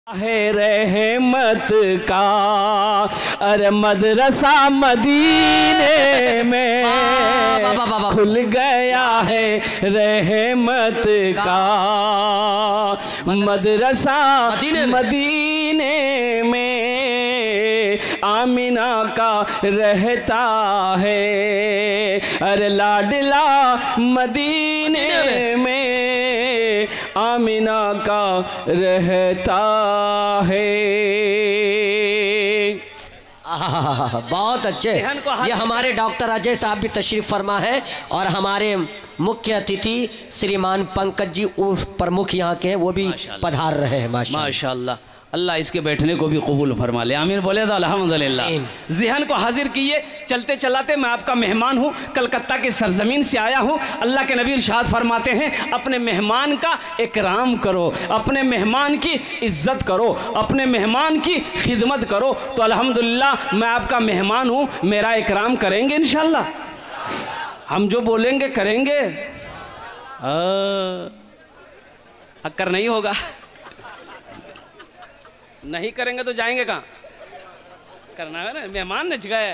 है रहमत का अरे मदरसा मदीने में खुल गया है रहमत का मदरसा मदीने में आमिना का रहता है अरे लाडला मदीने में आमिना का रहता है। बहुत अच्छे। ये हमारे डॉक्टर अजय साहब भी तशरीफ फरमा है और हमारे मुख्य अतिथि श्रीमान पंकज जी उर्फ प्रमुख यहाँ के वो भी पधार रहे हैं। माशाअल्लाह, अल्लाह इसके बैठने को भी कबूल फरमा ले। आमीन बोले तो अल्हम्दुलिल्लाह। ज़हन को हाजिर किए। चलते चलाते मैं आपका मेहमान हूँ, कलकत्ता की सरजमीन से आया हूँ। अल्लाह के नबी इरशाद फरमाते हैं अपने मेहमान का इकराम करो, अपने मेहमान की इज्जत करो, अपने मेहमान की खिदमत करो। तो अल्हम्दुलिल्लाह मैं आपका मेहमान हूँ, मेरा इकराम करेंगे इंशाअल्लाह। हम जो बोलेंगे करेंगे, अक्कर नहीं होगा। नहीं करेंगे तो जाएंगे कहाँ? करना है ना, मेहमान नच गए।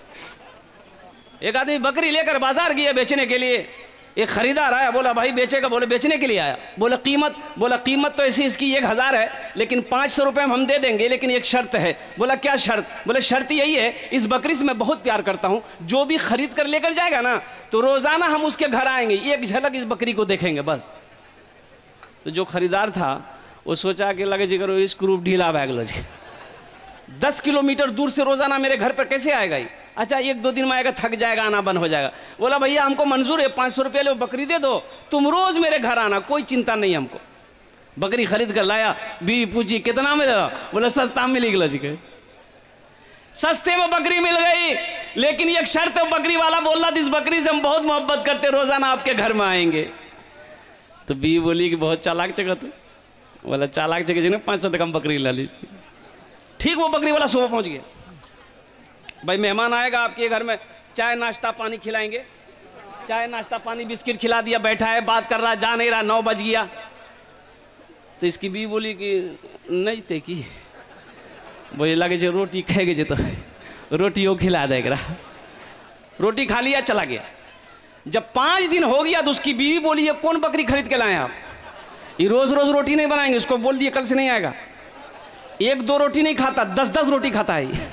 एक आदमी बकरी लेकर बाजार गया बेचने के लिए। एक खरीदार आया, बोला भाई बेचेगा? बोले बेचने के लिए आया। बोला कीमत तो ऐसी इसकी 1000 है, लेकिन 500 रुपये हम दे देंगे, लेकिन एक शर्त है। बोला क्या शर्त? बोले शर्त यही है, इस बकरी से मैं बहुत प्यार करता हूँ, जो भी खरीद कर लेकर जाएगा ना तो रोजाना हम उसके घर आएंगे, एक झलक इस बकरी को देखेंगे बस। तो जो खरीदार था वो सोचा कि लगे जी करो स्क्रू ढीला बैग लो जी, 10 किलोमीटर दूर से रोजाना मेरे घर पर कैसे आएगा ये? अच्छा 1-2 दिन में आएगा, थक जाएगा, आना बंद हो जाएगा। बोला भैया हमको मंजूर है, 500 रुपये लो, बकरी दे दो, तुम रोज मेरे घर आना, कोई चिंता नहीं हमको। बकरी खरीद कर लाया। बीवी पूछी कितना मिला? बोला सस्ता मिली गला जी के। सस्ते में बकरी मिल गई, लेकिन एक शर्त बकरी वाला बोल रहा इस बकरी से हम बहुत मोहब्बत करते, रोजाना आपके घर में आएंगे। तो बीवी बोली कि बहुत चालाक जगह तू। बोला चालाक जगह जी 500 टका बकरी ला ली। ठीक, वो बकरी वाला सुबह पहुंच गया। भाई मेहमान आएगा आपके घर में, चाय नाश्ता पानी खिलाएंगे। चाय नाश्ता पानी बिस्किट खिला दिया, बैठा है बात कर रहा, जा नहीं रहा, 9 बज गया। तो इसकी बीवी बोली कि नहीं ते की बोले लगे जो रोटी खाएगे जो, तो रोटी वो खिला देगा। रोटी खा लिया, चला गया। जब 5 दिन हो गया तो उसकी बीवी बोली ये कौन बकरी खरीद के लाए आप? ये रोज रोज रोटी नहीं बनाएंगे, उसको बोल दिए कल से नहीं आएगा। 1-2 रोटी नहीं खाता, 10-10 रोटी खाता है।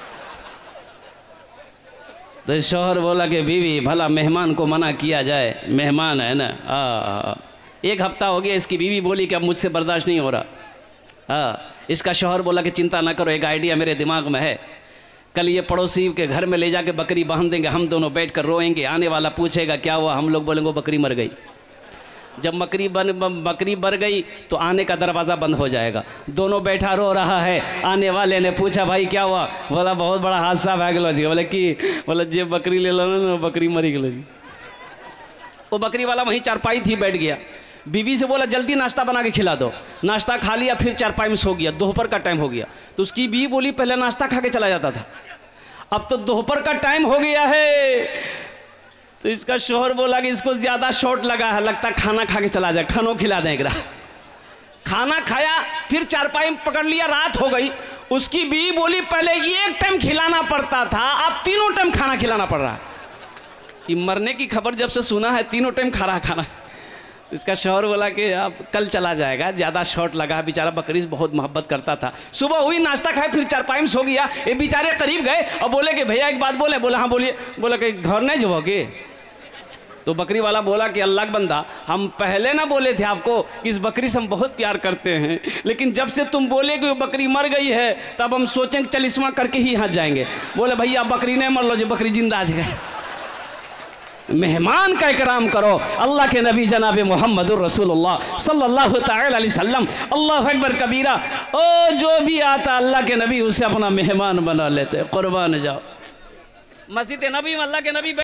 तो शौहर बोला कि बीवी भला मेहमान को मना किया जाए, मेहमान है ना। 1 हफ्ता हो गया, इसकी बीवी बोली कि अब मुझसे बर्दाश्त नहीं हो रहा। इसका शौहर बोला कि चिंता ना करो, एक आइडिया मेरे दिमाग में है। कल ये पड़ोसी के घर में ले जाके बकरी बांध देंगे, हम दोनों बैठ कर रोएंगे। आने वाला पूछेगा क्या हुआ, हम लोग बोलेंगे बकरी मर गई। जब बकरी मर गई तो आने का दरवाज़ा बंद हो जाएगा। दोनों बैठा रो रहा है। आने वाले ने पूछा भाई क्या हुआ? बोला बहुत बड़ा हादसा भा गलो जी। बोले कि बोला जे बकरी ले लो ना, बकरी मरी गलो जी। वो बकरी वाला वहीं चारपाई थी, बैठ गया। बीवी से बोला जल्दी नाश्ता बना के खिला दो। नाश्ता खा लिया, फिर चारपाई में सो गया। दोपहर का टाइम हो गया। तो उसकी बीवी बोली पहले नाश्ता खा के चला जाता था, अब तो दोपहर का टाइम हो गया है। तो इसका शोहर बोला कि इसको ज्यादा शॉट लगा है, लगता खाना खा के चला जाए, खानों खिला देगा। खाना खाया, फिर चारपाई में पकड़ लिया, रात हो गई। उसकी बीवी बोली पहले 1 टाइम खिलाना पड़ता था, अब 3 टाइम खाना खिलाना पड़ रहा है। ये मरने की खबर जब से सुना है 3 टाइम खा रहा खाना। इसका शौहर बोला कि अब कल चला जाएगा, ज़्यादा शॉट लगा। बेचारा बकरी से बहुत मोहब्बत करता था। सुबह हुई, नाश्ता खाए, फिर चारपाई में सो गया। ये बेचारे करीब गए और बोले कि भैया एक बात बोले। बोला हाँ बोलिए। बोला कि घर नहीं जाओगे? तो बकरी वाला बोला कि अल्लाह का बंदा, हम पहले ना बोले थे आपको कि इस बकरी से हम बहुत प्यार करते हैं, लेकिन जब से तुम बोले कि वो बकरी मर गई है तब हम सोचें कि चलिस्मा करके ही यहाँ जाएंगे। बोले भैया बकरी नहीं मर लो जो, बकरी जिंदा आ जाए। मेहमान का इकराम करो। अल्लाह के नबी जनाब मोहम्मदुर रसूलुल्लाह सल्लल्लाहु तआला अलैहि वसल्लम, अल्लाहु अकबर कबीरा। ओ जो भी आता अल्लाह के नबी उसे अपना मेहमान बना लेते। कुर्बान जाओ। मस्जिद नबी में अल्लाह के नबी